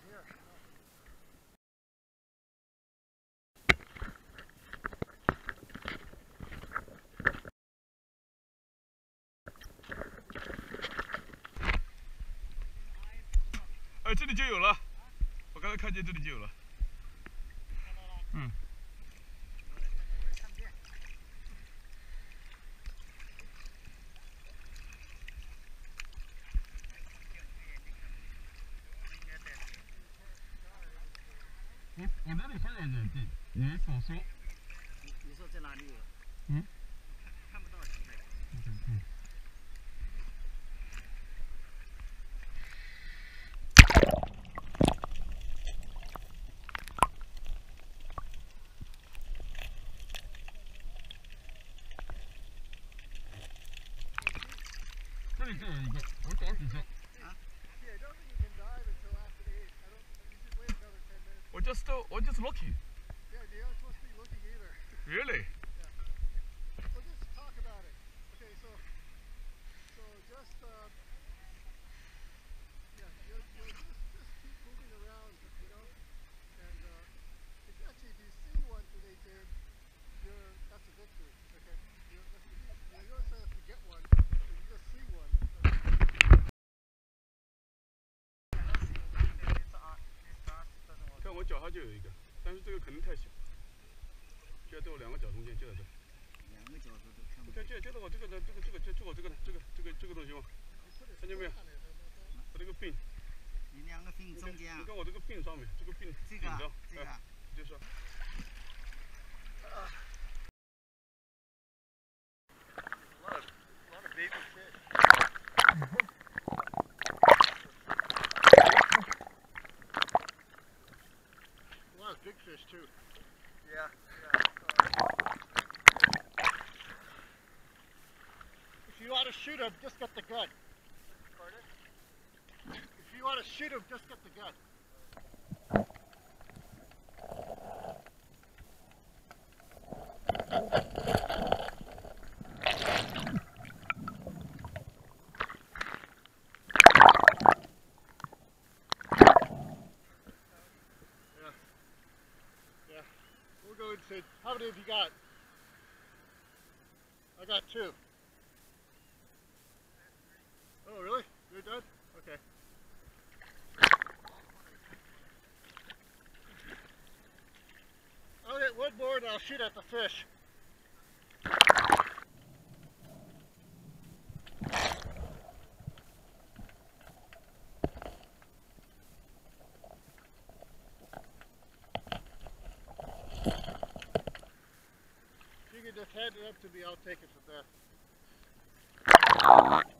here. 哎，这里就有了，我刚才看见这里就有了。嗯。我那里现在也少说。 你说在哪里有？ 嗯。 看不到现在。 嗯。这里就有一个，我找几只。We're just looking. Yeah, you're not supposed to be looking either. Really? Yeah. Well, just talk about it. Okay, so just yeah, you'll just keep moving around, you know, and actually, if you see one today, James, that's a victory. Okay, you don't have to get one. If you just see one. 看我脚下就有一个，但是这个可能太小，就在我两个脚中间，就在这。 两个角度都看不看就在我这个的就我这个的这个东西吗？看见没有？我这个柄。 你两个柄中间啊？ 你看我这个柄上面，这个柄顶上，就是。 A lot of baby fish. A lot of big fish too. Yeah. If you want to shoot him, just get the gun. Pardon? If you want to shoot him, just get the gun. Yeah. We'll go and say, how many have you got? I got 2. Oh, really? You're done? Okay. I'll get one more and I'll shoot at the fish. If you can just hand it up to me, I'll take it from there.